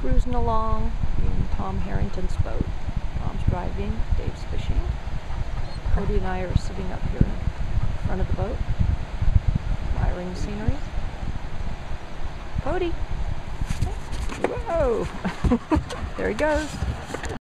cruising along in Tom Harrington's boat. Tom's driving, Dave's fishing. Cody and I are sitting up here in front of the boat, admiring the scenery. Cody! Whoa! There he goes.